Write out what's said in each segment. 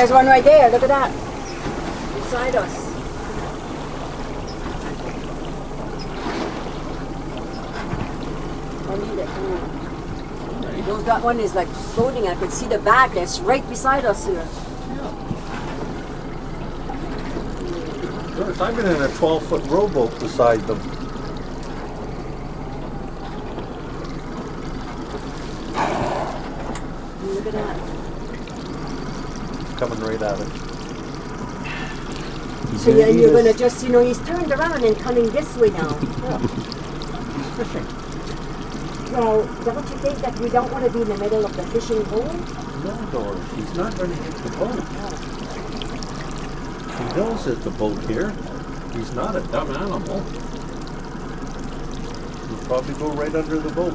There's one right there. Look at that. Beside us. That one is like floating. I can see the back. That's right beside us here. Notice I've been in a 12-foot rowboat beside them. Look at that. Coming right at it. So yeah, you're going to just, you know, he's turned around and coming this way now. Yeah. He's fishing. Well, don't you think that we don't want to be in the middle of the fishing hole? No, Doris, he's not going to hit the boat. He knows it's a boat here. He's not a dumb animal. He'll probably go right under the boat.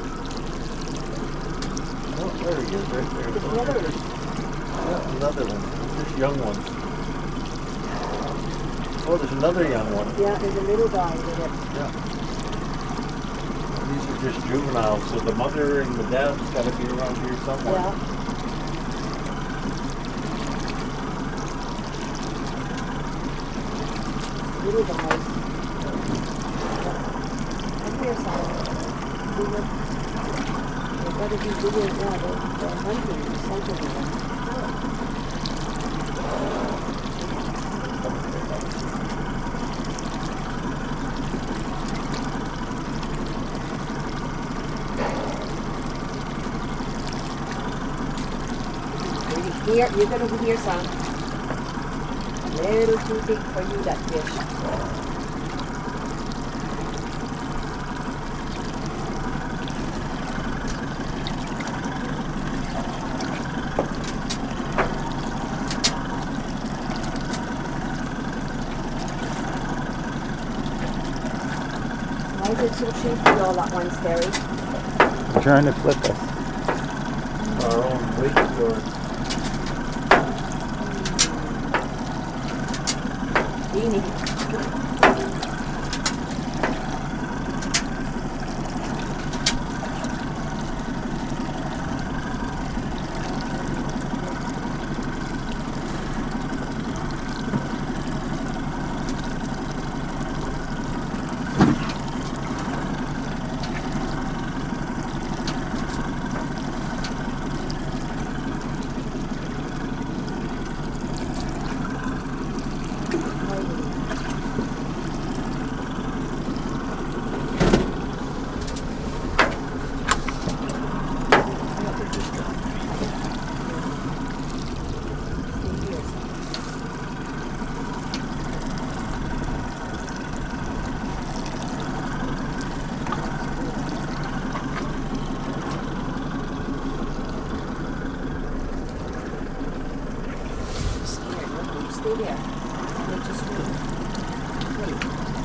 Oh, there he is, right there. Yeah, another one. There's young ones. Oh, there's another young one. Yeah, there's a little guy with it. Yeah. These are just juveniles, so the mother and the dad's got to be around here somewhere. Yeah. Little guys. Come here, son. They've got to be doing, yeah, they're hunting something there. Here, you're going to be here, son. A little too big for you, that fish. Why is it so shaky all at once, Terry? I'm trying to flip us. Our own weight for Beanie. Stay there. They just wait. Wait.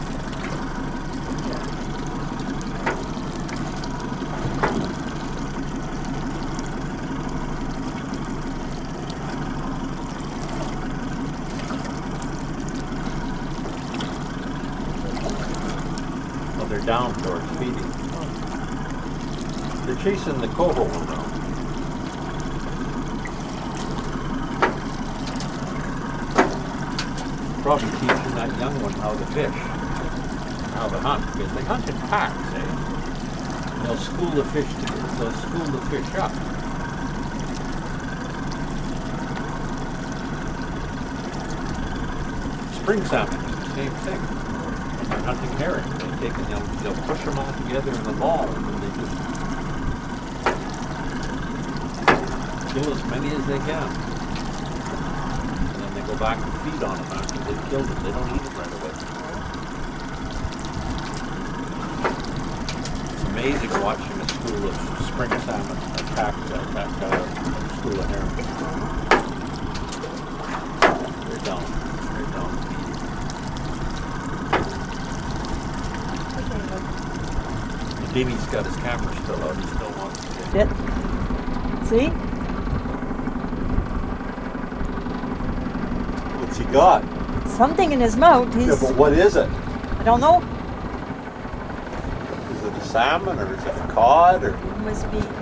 well, they're down towards feeding. They're chasing the coho around. Probably teaching that young one how to fish, how to hunt, because they hunt in packs, eh? They'll school the fish they'll school the fish up. Spring salmon is the same thing. When they're hunting herring, they'll push them all together in a ball, and then they just kill as many as they can. Go back and feed on them after they've killed them. They don't eat it right away. It's amazing watching a school of spring salmon attack a school of herring. They're down. They're down feeding. And Deanie's got his camera still out. He still wants to get it. See? What's he got? Something in his mouth. Yeah, but what is it? I don't know. Is it a salmon or is it a cod or? It must be